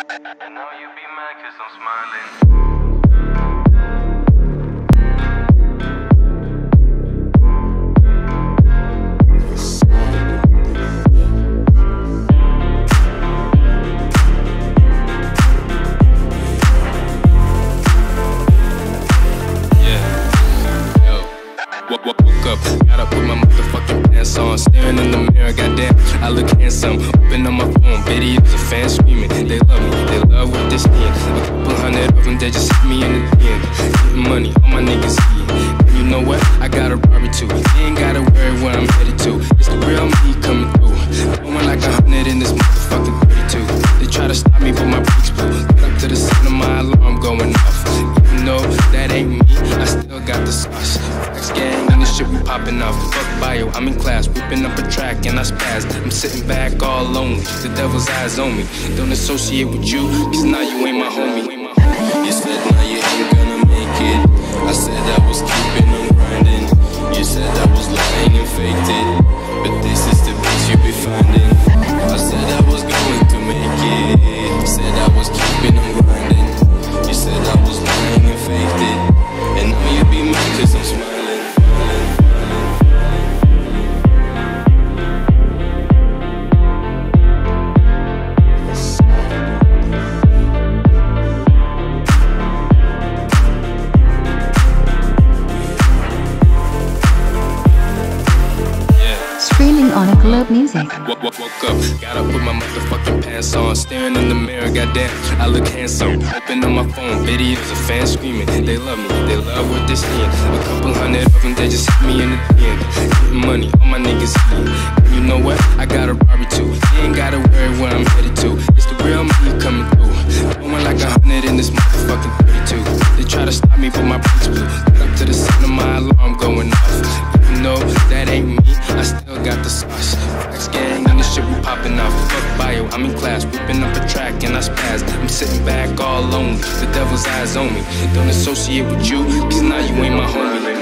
I know you be mad 'cause I'm smiling. Woke up, gotta put my motherfucking pants on. Staring in the mirror, goddamn, I look handsome. Open on my phone, videos of fans screaming. They love me, they love what they're seeing. A couple hundred of them, they just hit me in the DM. Getting money, all my niggas eating. And you know what? I got a Rari too. You ain't gotta worry where I'm headed to. It's the real me coming through. Going like 100 in this motherfucking 32. They try to stop me, but my brakes blew. Got up to the sound of my alarm going off. Even though that ain't me, I still got the sauce. Gang and this shit we popping off. Fuck bio, I'm in class, whipping up a track and I spaz. I'm sitting back all lonely, the devil's eyes on me. Don't associate with you, cause now you ain't my homie. You said now you ain't gonna make it. I said I was keeping on grinding. You said I was lying and faked it, but this is the bitch you be finding. I said I was going to make it. Said I was keeping on grinding. You said I was lying and faked it, and now you be mad 'cause I'm smiling. Streaming on a Globe Music. Woke up, gotta put my motherfucking pants on. Staring in the mirror, goddamn, I look handsome. Open on my phone, videos of fans screaming. They love me, they love what they're seeing. A couple hundred of them, they just hit me in the DM. Getting money, all my niggas eating. And you know what? I got a Rari too. You ain't gotta worry where I'm headed to. It's the real me coming through. Going like 100 in this motherfucking 32. They try to stop me, but my brakes blew. Got up to the sound of my alarm going off. Even though that ain't me, I still got the sauce. X gang and this shit we popping off. Fuck bio, I'm in class, whipping up a track and I spaz. I'm sitting back all lonely, the devil's eyes on me. Don't associate with you, cause now you ain't my homie.